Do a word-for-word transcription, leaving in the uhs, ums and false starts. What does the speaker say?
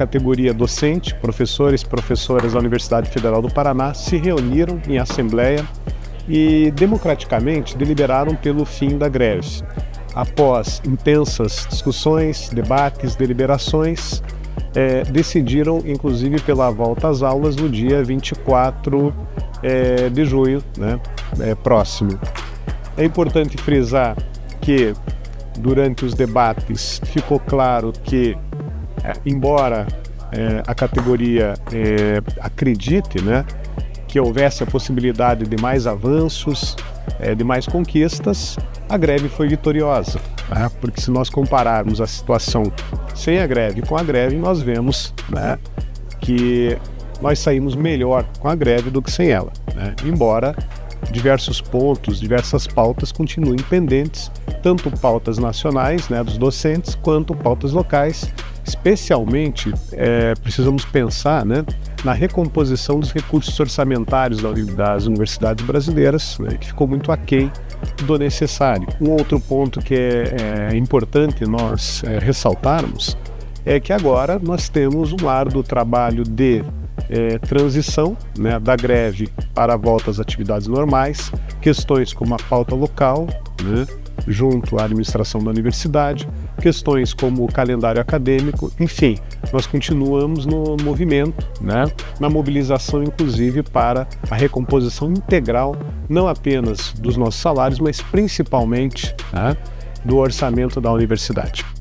categoria docente, professores e professoras da Universidade Federal do Paraná, se reuniram em assembleia e democraticamente deliberaram pelo fim da greve. Após intensas discussões, debates, deliberações, é, decidiram inclusive pela volta às aulas no dia vinte e quatro é, de junho, né, é, próximo. É importante frisar que durante os debates ficou claro que, é, embora é, a categoria é, acredite, né, que houvesse a possibilidade de mais avanços, é, de mais conquistas, a greve foi vitoriosa, né? Porque se nós compararmos a situação sem a greve com a greve, nós vemos, né, que nós saímos melhor com a greve do que sem ela, né? Embora diversos pontos, diversas pautas continuem pendentes, tanto pautas nacionais, né, dos docentes, quanto pautas locais. Especialmente, é, precisamos pensar, né, na recomposição dos recursos orçamentários das universidades brasileiras, né, que ficou muito aquém do necessário. Um outro ponto que é, é importante nós é, ressaltarmos é que agora nós temos um árduo trabalho de é, transição, né, da greve para a volta às atividades normais, questões como a pauta local, né, junto à administração da universidade, questões como o calendário acadêmico, enfim, nós continuamos no movimento, né, na mobilização inclusive para a recomposição integral, não apenas dos nossos salários, mas principalmente, né, do orçamento da universidade.